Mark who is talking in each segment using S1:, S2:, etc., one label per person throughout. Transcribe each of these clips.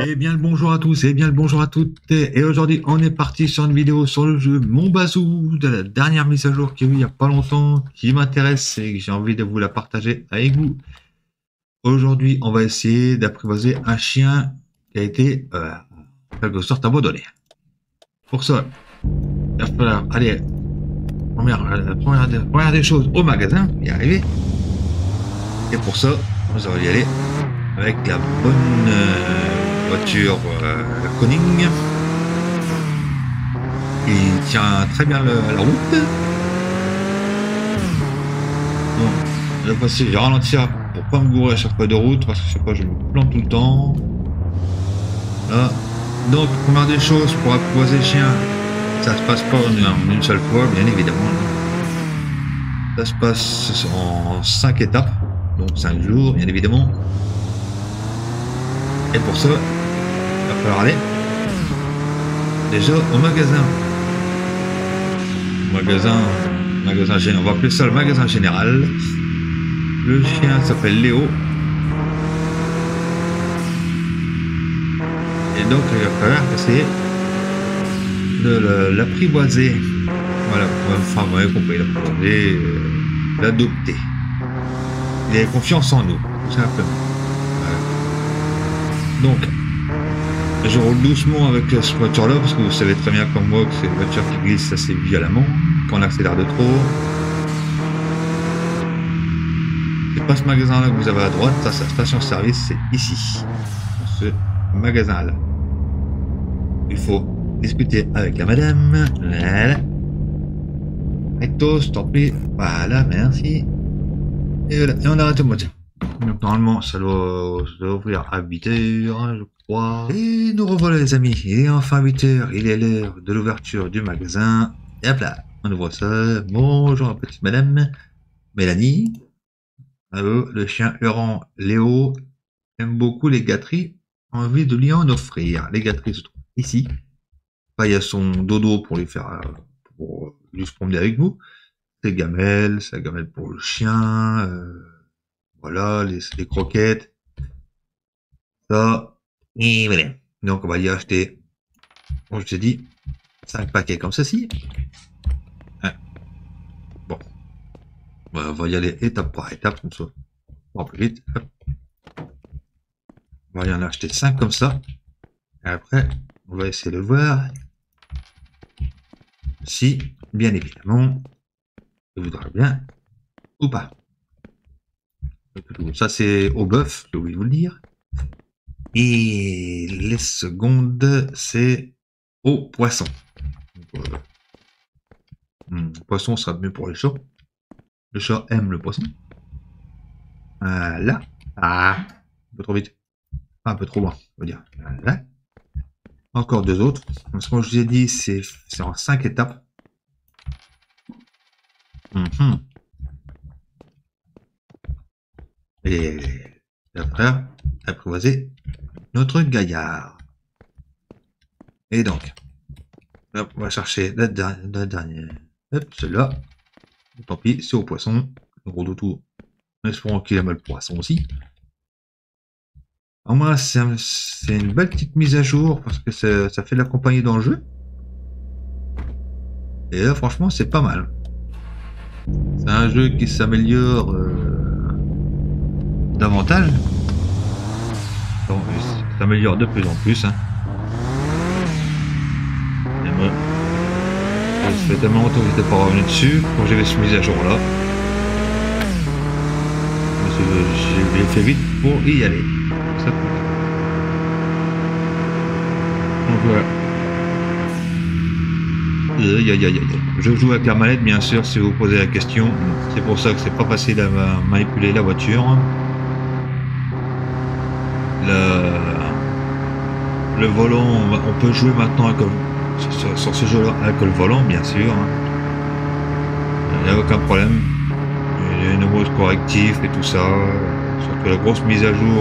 S1: Eh bien le bonjour à tous, et bien le bonjour à toutes. Et aujourd'hui, on est parti sur une vidéo sur le jeu Mon Bazou, de la dernière mise à jour qu'il y a eu il n'y a pas longtemps, qui m'intéresse et que j'ai envie de vous la partager avec vous. Aujourd'hui, on va essayer d'apprivoiser un chien qui a été, en quelque sorte, abandonné. Pour ça, il va falloir aller, première des choses, au magasin, y arriver. Et pour ça, nous allons y aller avec la bonne voiture Koning. Il tient très bien la route. Bon, là voici, je vais ralentir pour pas me gourer à chaque fois de route parce que je sais pas, je me plante tout le temps. Là. Donc, première des choses, pour apprivoiser le chien, ça se passe pas en une seule fois, bien évidemment. Ça se passe en 5 étapes, donc 5 jours, bien évidemment. Et pour ça, il va falloir aller déjà au magasin. On va appeler ça le magasin général. Le chien s'appelle Léo. Et donc, il va falloir essayer de l'apprivoiser. Voilà, enfin, vous avez compris, l'apprivoiser, l'adopter. Il a confiance en nous, tout simplement. Donc, je roule doucement avec cette voiture-là, parce que vous savez très bien comme moi que c'est une voiture qui glisse assez violemment quand on accélère de trop. C'est pas ce magasin-là que vous avez à droite, ça c'est la station-service, c'est ici, dans ce magasin-là. Il faut discuter avec la madame. Voilà. Recto, tant pis. Voilà, merci. Et voilà, et on arrête le moteur. Donc normalement ça doit ouvrir à 8h, je crois. Et nous revoilà les amis, il est enfin 8h, il est l'heure de l'ouverture du magasin. Et hop là, on ouvre ça. Bonjour petite madame Mélanie. Le chien errant Léo aime beaucoup les gâteries, envie de lui en offrir. Les gâteries se trouvent ici. Là, il y a son dodo pour lui faire, pour lui se promener avec vous. C'est gamelle pour le chien. Voilà, les croquettes. Ça. Et voilà. Donc, on va y acheter, comme je t'ai dit, 5 paquets comme ceci. Ouais. Bon. On va y aller étape par étape, comme ça. On va plus vite. Hop. On va y en acheter 5 comme ça. Et après, on va essayer de voir si, bien évidemment, il voudra bien ou pas. Ça, c'est au bœuf, j'ai oublié de vous le dire. Et les secondes, c'est au poisson. Le poisson sera mieux pour les chats. Le chat aime le poisson. Voilà. Ah, un peu trop vite. Un peu trop loin, on va dire. Voilà. Encore 2 autres. Donc, ce que je vous ai dit, c'est en 5 étapes. Et après, apprivoiser notre gaillard. Et donc, hop, on va chercher la dernière. Hop, celui-là. Tant pis, c'est au poisson. Le gros doudou. Espérons qu'il aime le poisson aussi. Au moins, c'est une belle petite mise à jour parce que ça fait la compagnie dans le jeu. Et là, franchement, c'est pas mal. C'est un jeu qui s'améliore davantage. Donc, ça s'améliore de plus en plus. Hein. Et moi, ça fait tellement longtemps que j'étais pas revenu dessus quand j'avais cette mise à jour là. J'ai fait vite pour y aller. Ça. Donc voilà. Je joue avec la manette, bien sûr, si vous posez la question. C'est pour ça que c'est pas facile à manipuler la voiture. Le volant, on peut jouer maintenant avec sur ce jeu-là avec le volant, bien sûr. Il n'y a aucun problème. Il y a une nouveau correctif et tout ça. Surtout la grosse mise à jour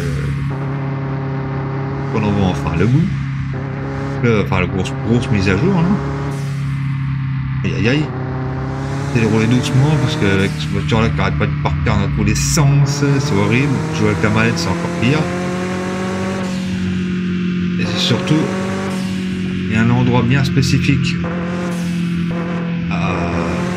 S1: qu'on en voit enfin le bout. Enfin, la grosse mise à jour. Hein. Aïe aïe aïe. C'est de rouler doucement parce qu'avec cette voiture là qui arrête pas de partir dans tous les sens, c'est horrible. Jouer avec la manette c'est encore pire. surtout, il y a un endroit bien spécifique à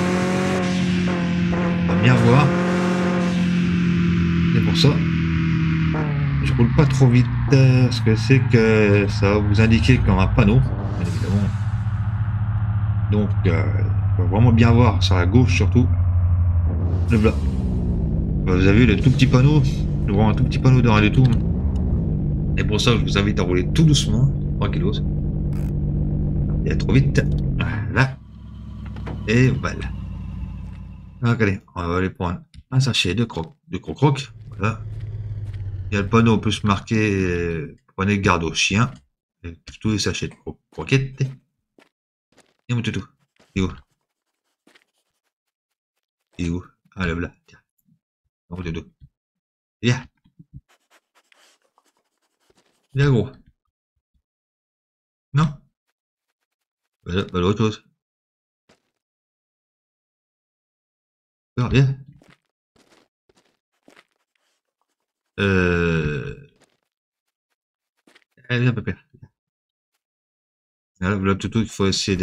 S1: bien voir. C'est pour ça, je roule pas trop vite parce que c'est que ça va vous indiquer qu'on a un panneau, bien évidemment. Donc, il faut vraiment bien voir sur la gauche surtout. Le blanc. Vous avez vu le tout petit panneau, vraiment un tout petit panneau de rien du tout. Et pour ça, je vous invite à rouler tout doucement, tranquillos. Et trop vite. Voilà. Et voilà. Donc allez, on va aller prendre un sachet de croc-croc. Voilà. Il y a le panneau, on peut se marquer prenez garde aux chiens. Et tous les sachets de croquettes. Et mon toutou. Il est où? Il est où? Ah là, là. Tiens. Mon toutou. Viens. Viens gros. Non? Voilà, voilà autre chose. Alors, viens. Allez, viens, papa. Voilà, voilà toutou, il faut essayer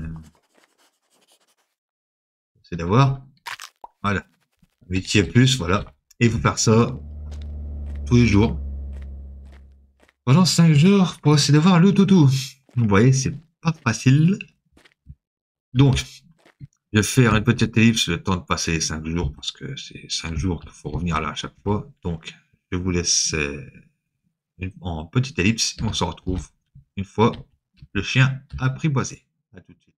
S1: d'avoir. Voilà. 8 plus, voilà. Et il faut faire ça tous les jours. Pendant 5 jours pour essayer d'avoir le toutou. Vous voyez, c'est pas facile. Donc, je vais faire une petite ellipse le temps de passer les 5 jours parce que c'est 5 jours qu'il faut revenir là à chaque fois. Donc, je vous laisse en petite ellipse et on se retrouve une fois le chien apprivoisé. À tout de suite.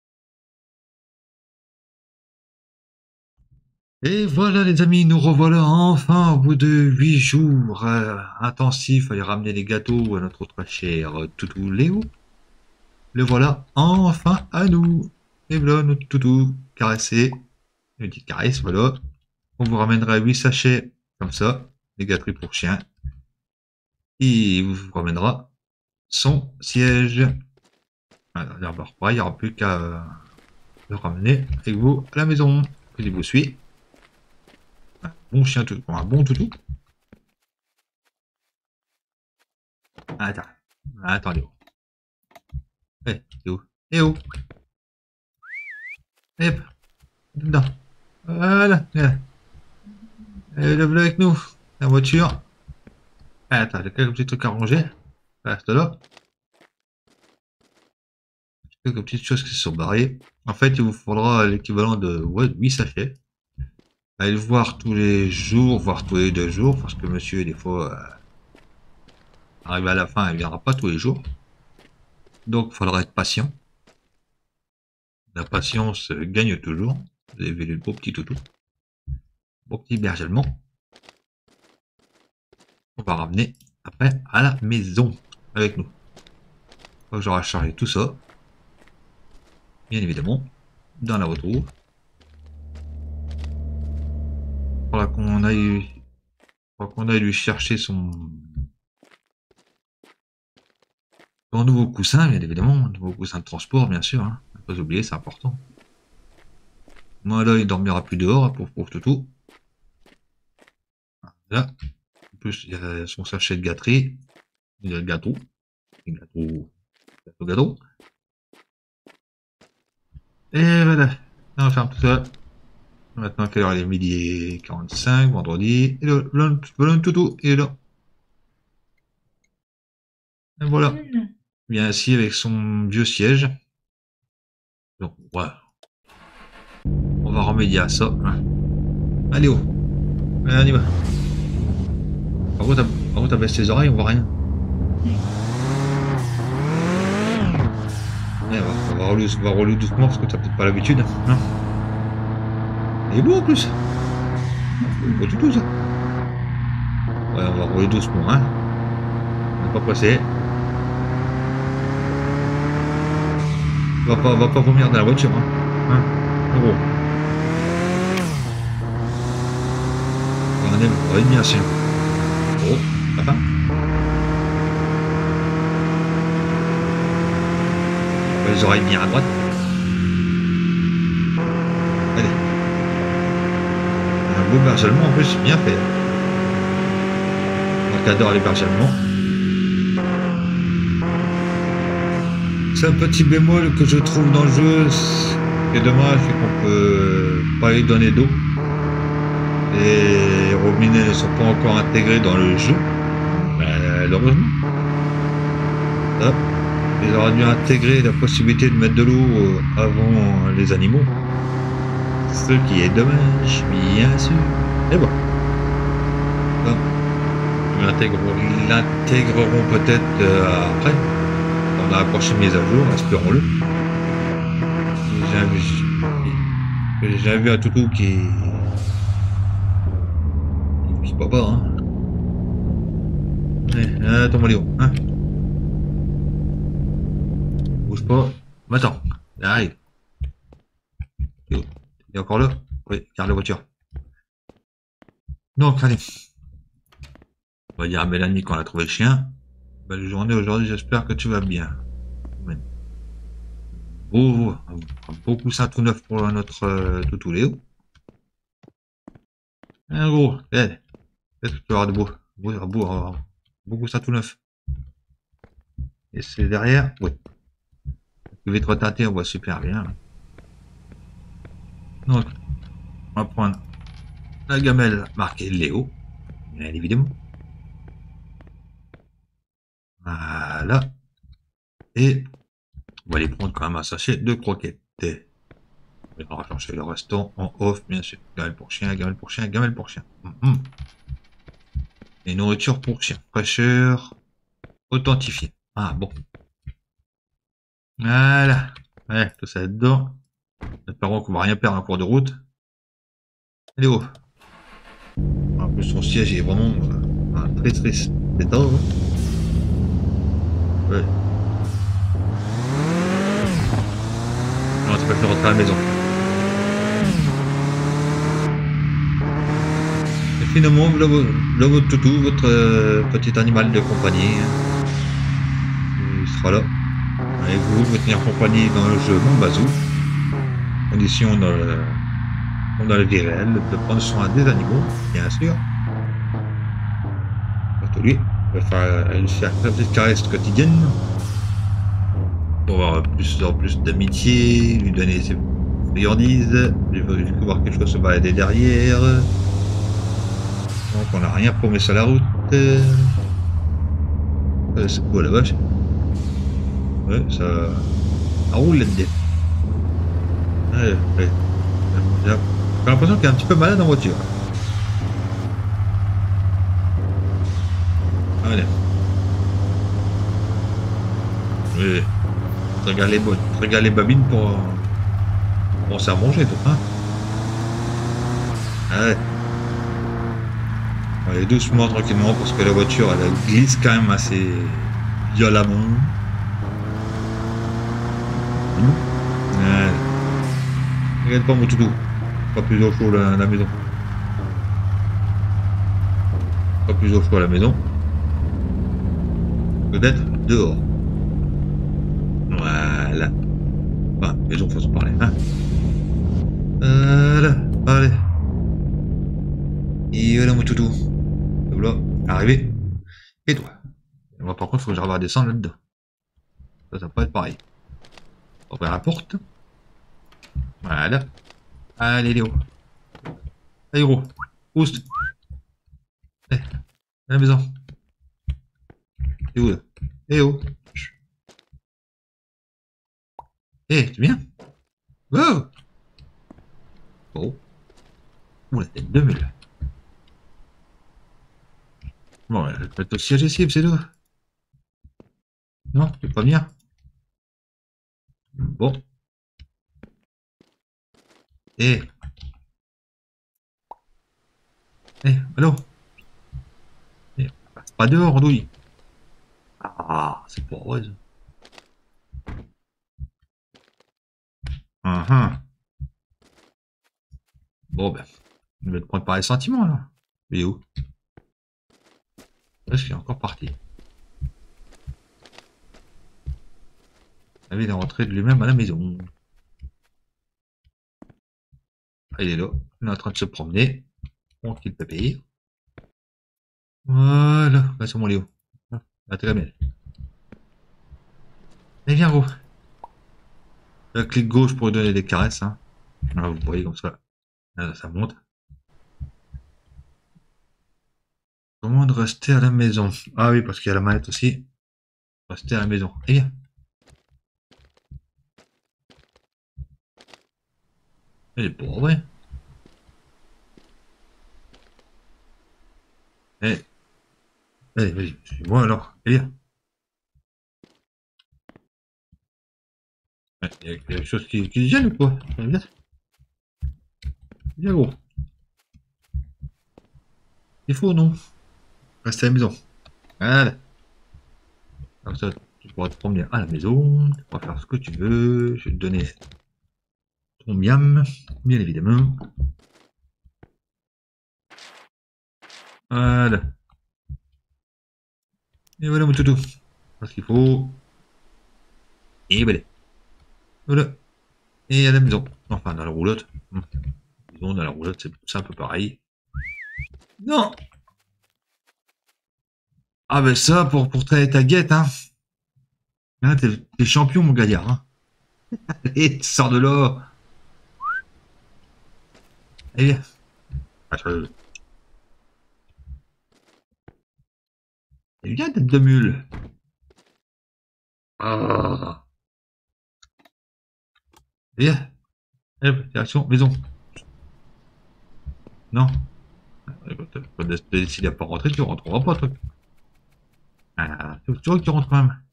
S1: Et voilà les amis, nous revoilà enfin au bout de 8 jours intensifs à aller ramener les gâteaux à notre autre cher toutou Léo. Le voilà enfin à nous. Et voilà notre toutou caressé. Une petite caresse, voilà. On vous ramènera 8 sachets comme ça, des gâteries pour chien. Et il vous ramènera son siège. Alors, il n'y aura plus qu'à le ramener avec vous à la maison. Il vous suit. Un bon chien toutou, un bon toutou. Attendez. Eh, c'est où? Eh oh! Hop, dedans. Voilà. Et le avec nous. La voiture. Attends, j'ai quelques petits trucs à ranger. Reste là. Quelques petites choses qui se sont barrées. En fait, il vous faudra l'équivalent de 8 sachets. Allez le voir tous les jours, voire tous les 2 jours, parce que monsieur, des fois, arrivé à la fin, il viendra pas tous les jours. Donc, il faudra être patient. La patience gagne toujours. Vous avez vu le beau petit toutou. Beau petit berger allemand. On va ramener après à la maison avec nous. J'aurai chargé tout ça. Bien évidemment, dans la retrouve. Faudra qu'on aille lui chercher son nouveau coussin, bien évidemment, un nouveau coussin de transport, bien sûr. Hein. Ne pas oublier, c'est important. Moi là, il dormira plus dehors pour toutou. Là, en plus, il y a son sachet de gâterie. Il y a le gâteau. Gâteau. Et voilà. On ferme tout ça. Maintenant, quelle heure il est? Midi 45, vendredi. Et le toutou, il est là. Et voilà. Bien assis avec son vieux siège. Donc, voilà. On va remédier à ça. Allez, oh. Allez, on y va. Par contre, t'as baissé tes oreilles, on voit rien. Ouais, on va rouler doucement parce que t'as peut-être pas l'habitude. Non. Il est beau en plus. C'est beau tout ça. Ouais, on va rouler doucement, hein. On n'est pas pressé. On va pas vomir dans la voiture, hein. En gros. On va être bien sûr. Oh, papa. Les oreilles bien à droite. Allez. Un beau berger allemand en plus, bien fait. On adore les bergers allemands. C'est un petit bémol que je trouve dans le jeu. Ce qui est dommage, c'est qu'on peut pas lui donner d'eau. Et les robinets ne sont pas encore intégrés dans le jeu. Malheureusement. Là, ils auraient dû intégrer la possibilité de mettre de l'eau avant les animaux. Ce qui est dommage, bien sûr. Mais bon. Là, ils l'intégreront peut-être après. On a approché mise à jour, espérons-le. J'ai jamais vu un toutou qui peut pas, hein. Allez, attends, mon Léo, hein. Bouge pas. Attends, arrive. Léo, il est encore là? Oui, garde la voiture. Donc, allez. On va dire à Mélanie qu'on a trouvé le chien. Belle journée aujourd'hui, j'espère que tu vas bien. Oh, un beau coussin tout neuf pour notre toutou Léo. Un gros, qu'est-ce que tu vas avoir de beau coussin tout neuf. Et c'est derrière, oui. Le vitre teintée, on voit super bien. Donc, on va prendre la gamelle marquée Léo, bien évidemment. Voilà. Et on va aller prendre quand même un sachet de croquettes. On va chercher le restant en off, bien sûr. Gamelle pour chien, gamelle pour chien, gamelle pour chien. Et nourriture pour chien. Fraîcheur authentifiée. Ah bon. Voilà. Ouais, tout ça dedans. Espérons qu'on va rien perdre en cours de route. Léo. En plus, son siège est vraiment très état. Hein. Ouais. Non, ça peut faire rentrer à la maison. Et finalement, là votre toutou, votre petit animal de compagnie. Il sera là. Avec vous tenir compagnie dans le jeu Mombazou. Condition dans la vie réelle de prendre soin des animaux, bien sûr. Surtout lui, il va faire une petite caresse quotidienne pour avoir plus d'amitié, lui donner ses friandises, lui voir quelque chose se balader derrière. Donc on n'a rien promis sur la route. C'est quoi la vache? Ouais, ça roule là-dedans. Ouais. J'ai l'impression qu'il est un petit peu malade en voiture. Allez. Oui. Regarde les babines pour se faire manger, tout, hein. Allez. On va aller doucement, tranquillement, parce que la voiture, elle glisse quand même assez violemment. Allez. Regarde pas mon toutou. Pas plus au chaud à la maison. Pas plus au chaud à la maison. Peut-être dehors. Voilà. Enfin, maison, faut se parler. Hein. Voilà. Allez. Et voilà mon toutou. Voilà. Arrivé. Et toi. Moi, par contre, il faut que j'arrive à descendre là-dedans. Ça va pas être pareil. Ouvrir la porte. Voilà. Allez, Léo. Allez, gros. Oust. Allez. À la maison. Et où là? Eh oh. Eh, tu viens? Oh. Oh. Ouh, la tête de mule. Bon, je vais te mettre au siège ici, c'est tout. Non, tu veux pas venir? Bon. Eh. Eh, allô? Eh, passe pas dehors, douille. Ah, c'est pas vrai. Bon, ben, je vais te prendre par les sentiments, là. Il est où? Est-ce qu'il est encore parti? Il est rentré de lui-même à la maison. Ah, il est là. Il est en train de se promener. Tranquille, pépé. Voilà. Bah, c'est mon Léo. Ah, t'es la belle. Allez, viens, gros. La clic gauche pour lui donner des caresses. Hein. Là, vous voyez comme ça. Là, ça monte. Comment de rester à la maison? Ah oui, parce qu'il y a la manette aussi. Rester à la maison. Eh bien. Elle est pour vrai. Eh. Allez, vas-y, suis-moi alors. Eh bien. Il y a quelque chose qui se gêne ou quoi? Viens. Viens gros. Il faut non? Reste à la maison. Voilà. Comme ça, tu pourras te promener à la maison. Tu pourras faire ce que tu veux. Je vais te donner ton miam, bien évidemment. Voilà. Et voilà mon toutou. Parce qu'il faut. Et voilà. Voilà. Et à la maison. Enfin, dans la roulotte. Disons, dans la roulotte, c'est un peu pareil. Non! Ah ben ça, pour traiter ta guette, hein. Hein, t'es champion, mon gaillard. Hein. Allez, sors de là. Allez, viens, tête de mule. Ah. Viens. Hop, direction, maison. Non. S'il n'a pas rentré, tu rentreras pas, toi. Ah, tu vois que tu rentres quand même.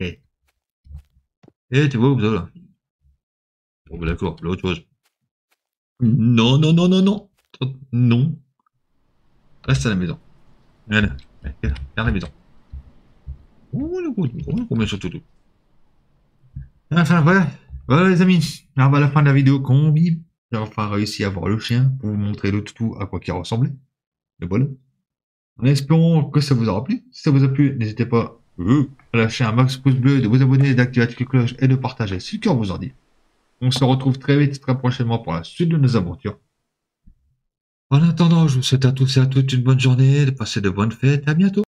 S1: Eh, tu vois où ça, là? Bon, ben d'accord, là, autre chose. Non, non, non, non, non. Non. Reste à la maison. Voilà. Regarde la maison. Oh, le coup, combien sur tout. Enfin, voilà. Voilà, les amis. On va à la fin de la vidéo combi. J'ai enfin réussi à voir le chien pour vous montrer le toutou à quoi qu'il ressemblait. Et voilà. En espérant que ça vous aura plu. Si ça vous a plu, n'hésitez pas à lâcher un max pouce bleu, de vous abonner, d'activer la cloche et de partager si le cœur vous en dit. On se retrouve très vite, très prochainement pour la suite de nos aventures. En attendant, je vous souhaite à tous et à toutes une bonne journée, de passer de bonnes fêtes. À bientôt.